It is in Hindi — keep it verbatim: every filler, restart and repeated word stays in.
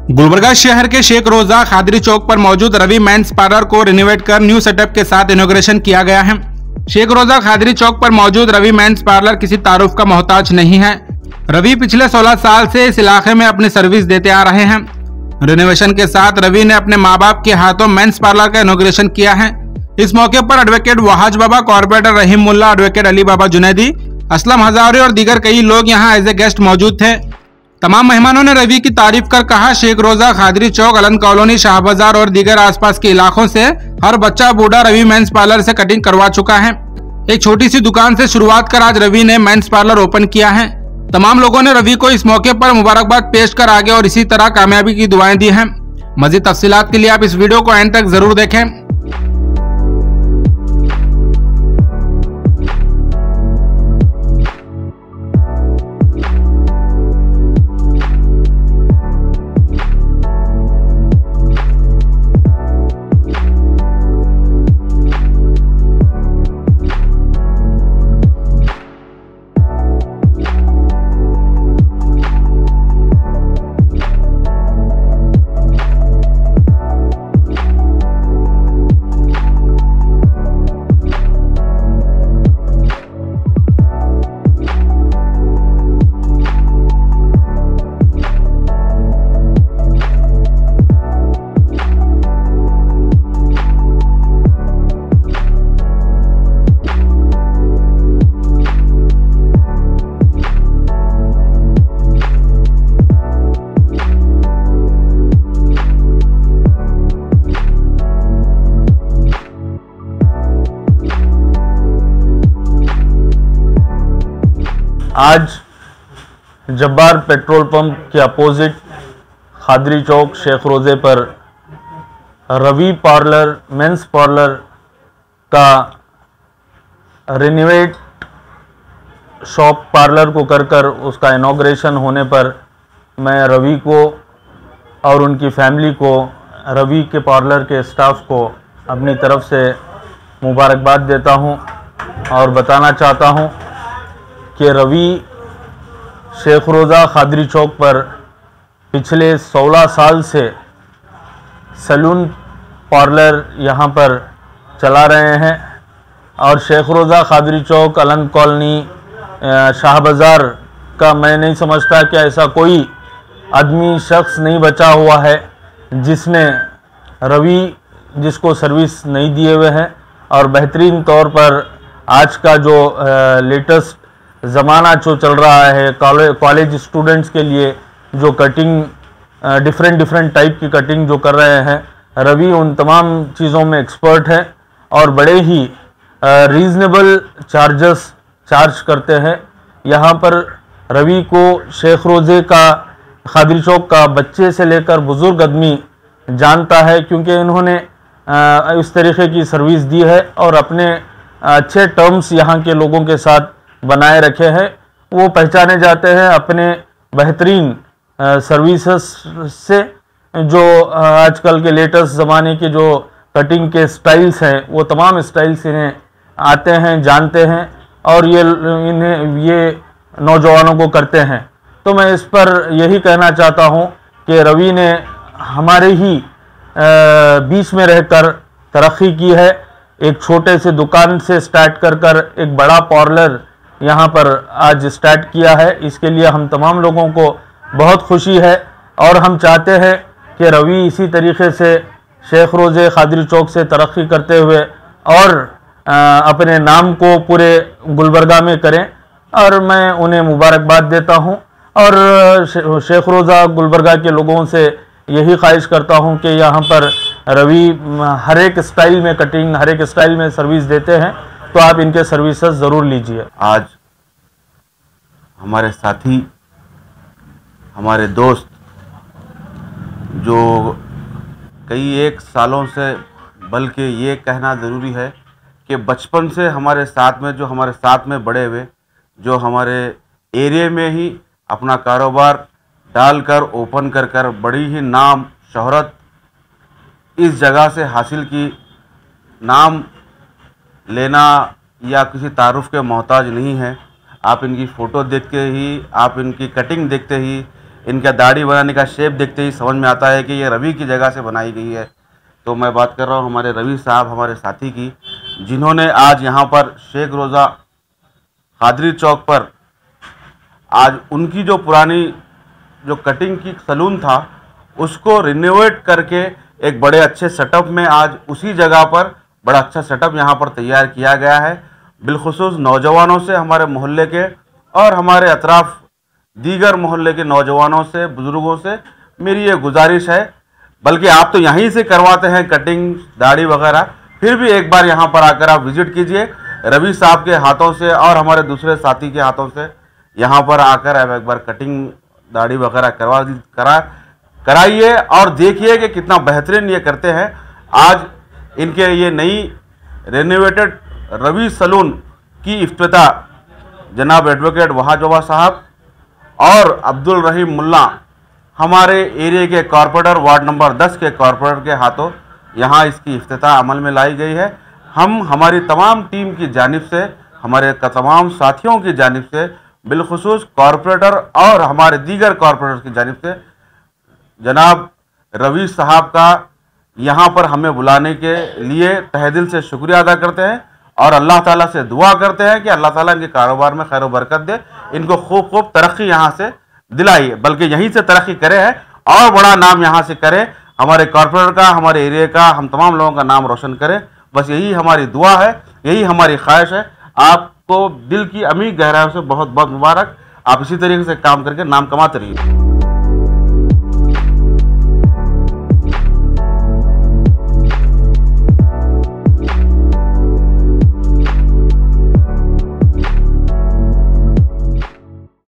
गुलबर्गा शहर के शेख रोजा खादरी चौक पर मौजूद रवि मेंस पार्लर को रिनोवेट कर न्यू सेटअप के साथ इनॉग्रेशन किया गया है। शेख रोजा खादरी चौक पर मौजूद रवि मेंस पार्लर किसी तारुफ का मोहताज नहीं है। रवि पिछले सोलह साल से इस इलाके में अपनी सर्विस देते आ रहे हैं। रिनोवेशन के साथ रवि ने अपने माँ बाप के हाथों मेंस पार्लर का इनॉग्रेशन किया है। इस मौके पर advocate Wahaj Baba, corporator Rahim Mulla, advocate Ali Baba Junaidi, Aslam Hazari और दीगर कई लोग यहाँ एज ए गेस्ट मौजूद थे। तमाम मेहमानों ने रवि की तारीफ कर कहा, शेख रोजा खादरी चौक, अलन कॉलोनी, शाह बाजार और दीगर आसपास के इलाकों से हर बच्चा बूढ़ा रवि मेंस पार्लर से कटिंग करवा चुका है। एक छोटी सी दुकान से शुरुआत कर आज रवि ने मेंस पार्लर ओपन किया है। तमाम लोगों ने रवि को इस मौके पर मुबारकबाद पेश कर आगे और इसी तरह कामयाबी की दुआएं दी हैं। मजीद तफसीलात के लिए आप इस वीडियो को एंड तक जरूर देखें। आज जब्बार पेट्रोल पंप के अपोजिट खादरी चौक शेख रोज़े पर रवि पार्लर मेंस पार्लर का रिनोवेट शॉप पार्लर को कर कर उसका इनॉग्रेशन होने पर मैं रवि को और उनकी फैमिली को, रवि के पार्लर के स्टाफ को अपनी तरफ से मुबारकबाद देता हूं और बताना चाहता हूं कि रवि शेख रोज़ा खादरी चौक पर पिछले सोलह साल से सैलून पार्लर यहां पर चला रहे हैं और शेख रोज़ा खादरी चौक, अलन कॉलोनी, शाह बाज़ार का मैं नहीं समझता कि ऐसा कोई आदमी शख्स नहीं बचा हुआ है जिसने रवि जिसको सर्विस नहीं दिए हुए हैं। और बेहतरीन तौर पर आज का जो लेटेस्ट ज़माना जो चल रहा है, कॉलेज स्टूडेंट्स के लिए जो कटिंग डिफरेंट डिफरेंट टाइप की कटिंग जो कर रहे हैं, रवि उन तमाम चीज़ों में एक्सपर्ट है और बड़े ही रीज़नेबल चार्जेस चार्ज करते हैं। यहाँ पर रवि को शेख रोज़े का खादरी चौक का बच्चे से लेकर बुज़ुर्ग आदमी जानता है, क्योंकि इन्होंने इस तरीके की सर्विस दी है और अपने अच्छे टर्म्स यहाँ के लोगों के साथ बनाए रखे हैं। वो पहचाने जाते हैं अपने बेहतरीन सर्विसेज से। जो आजकल के लेटेस्ट ज़माने के जो कटिंग के स्टाइल्स हैं, वो तमाम स्टाइल्स इन्हें आते हैं, जानते हैं और ये इन्हें ये नौजवानों को करते हैं। तो मैं इस पर यही कहना चाहता हूँ कि रवि ने हमारे ही बीच में रहकर तरक्की की है। एक छोटे से दुकान से स्टार्ट कर कर एक बड़ा पार्लर यहाँ पर आज स्टार्ट किया है। इसके लिए हम तमाम लोगों को बहुत खुशी है और हम चाहते हैं कि रवि इसी तरीके से शेख रोज़े खादरी चौक से तरक्की करते हुए और आ, अपने नाम को पूरे गुलबर्गा में करें और मैं उन्हें मुबारकबाद देता हूँ। और शेख रोज़ा गुलबर्गा के लोगों से यही ख्वाहिश करता हूँ कि यहाँ पर रवि हर एक स्टाइल में कटिंग, हर एक स्टाइल में सर्विस देते हैं, तो आप इनके सर्विसेज ज़रूर लीजिए। आज हमारे साथी, हमारे दोस्त जो कई एक सालों से, बल्कि ये कहना ज़रूरी है कि बचपन से हमारे साथ में, जो हमारे साथ में बड़े हुए, जो हमारे एरिया में ही अपना कारोबार डालकर ओपन कर कर बड़ी ही नाम शोहरत इस जगह से हासिल की। नाम लेना या किसी तारुफ के मोहताज नहीं है। आप इनकी फ़ोटो देख के ही, आप इनकी कटिंग देखते ही इनका दाढ़ी बनाने का शेप देखते ही समझ में आता है कि ये रवि की जगह से बनाई गई है। तो मैं बात कर रहा हूँ हमारे रवि साहब, हमारे साथी की, जिन्होंने आज यहाँ पर शेख रोज़ा कादरी चौक पर आज उनकी जो पुरानी जो कटिंग की सलून था उसको रिनोवेट करके एक बड़े अच्छे सेटअप में आज उसी जगह पर बड़ा अच्छा सेटअप यहाँ पर तैयार किया गया है। बिलखुसूस नौजवानों से, हमारे मोहल्ले के और हमारे अतराफ दीगर मोहल्ले के नौजवानों से, बुज़ुर्गों से मेरी ये गुजारिश है, बल्कि आप तो यहीं से करवाते हैं कटिंग, दाढ़ी वगैरह, फिर भी एक बार यहाँ पर आकर आप विज़िट कीजिए रवि साहब के हाथों से और हमारे दूसरे साथी के हाथों से। यहाँ पर आकर आप एक बार कटिंग, दाढ़ी वगैरह करवा करा कराइए और देखिए कि कितना बेहतरीन ये करते हैं। आज इनके ये नई रेनोवेटेड रवि सलून की इफ्तिताह जनाब एडवोकेट वहाजवा साहब और अब्दुल रहीम मुल्ला, हमारे एरिया के कॉरपोरेटर, वार्ड नंबर दस के कॉरपोरेटर के हाथों यहाँ इसकी इफ्तिताह अमल में लाई गई है। हम हमारी तमाम टीम की जानिब से, हमारे तमाम साथियों की जानिब से, बिलखुसूस कॉरपोरेटर और हमारे दीगर कॉरपोरेटर की जानिब से जनाब रवि साहब का यहाँ पर हमें बुलाने के लिए तहे दिल से शुक्रिया अदा करते हैं और अल्लाह ताला से दुआ करते हैं कि अल्लाह ताला इनके कारोबार में खैर बरकत दे, इनको खूब खूब तरक्की यहाँ से दिलाई, बल्कि यहीं से तरक्की करे है और बड़ा नाम यहाँ से करे, हमारे कॉरपोरेटर का, हमारे एरिया का, हम तमाम लोगों का नाम रोशन करें। बस यही हमारी दुआ है, यही हमारी ख्वाहिश है। आपको दिल की अमीर गहराइयों से बहुत बहुत मुबारक। आप इसी तरीके से काम करके नाम कमाते रहिए।